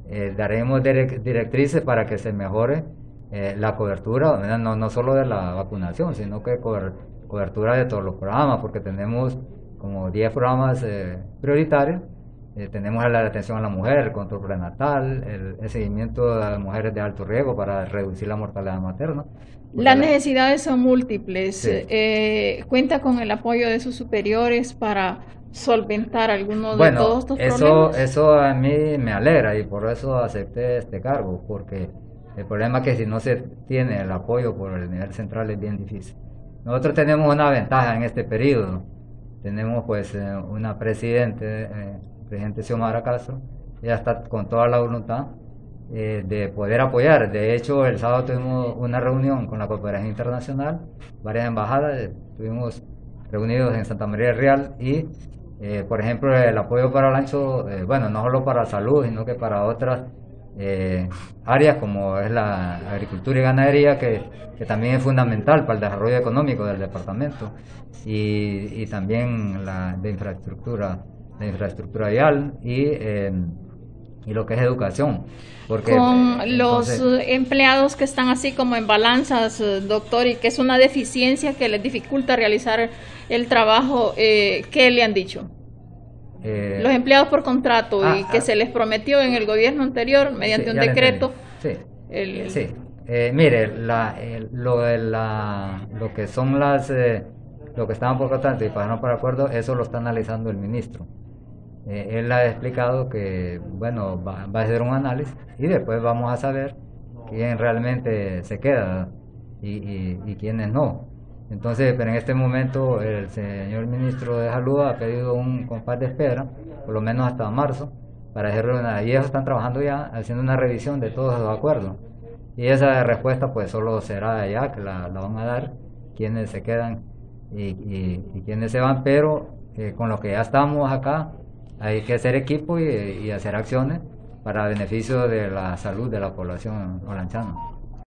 daremos directrices para que se mejore la cobertura, no solo de la vacunación, sino que cobertura de todos los programas, porque tenemos como 10 programas prioritarios. Tenemos la atención a la mujer, el control prenatal, el seguimiento de las mujeres de alto riesgo para reducir la mortalidad materna. Las necesidades son múltiples. Sí. ¿Cuenta con el apoyo de sus superiores para solventar algunos de todos estos problemas? problemas? Eso a mí me alegra y por eso acepté este cargo, porque el problema es que si no se tiene el apoyo por el nivel central es bien difícil. Nosotros tenemos una ventaja en este periodo. Tenemos pues una presidente Xiomara Castro. Ella está con toda la voluntad de poder apoyar. De hecho, el sábado tuvimos una reunión con la cooperación internacional, varias embajadas, estuvimos reunidos en Santa María del Real y, por ejemplo, el apoyo para Olancho, bueno, no solo para salud, sino que para otras áreas como es la agricultura y ganadería, que también es fundamental para el desarrollo económico del departamento, y también de infraestructura vial y lo que es educación. Porque, con los empleados que están así como en balanzas, doctor, y que es una deficiencia que les dificulta realizar el trabajo, ¿qué le han dicho? Los empleados por contrato y que se les prometió en el gobierno anterior mediante un decreto. Sí. Mire, lo que son lo que estaban por contrato y pasaron por acuerdo, eso lo está analizando el ministro. Él ha explicado que, bueno, va a hacer un análisis y después vamos a saber quién realmente se queda y quiénes no. Entonces, pero en este momento el señor ministro de Salud ha pedido un compás de espera, por lo menos hasta marzo, para hacer y ellos están trabajando ya, haciendo una revisión de todos los acuerdos. Y esa respuesta pues solo será ya que la van a dar quienes se quedan y quienes se van, pero con lo que ya estamos acá, hay que hacer equipo y hacer acciones para beneficio de la salud de la población olanchana.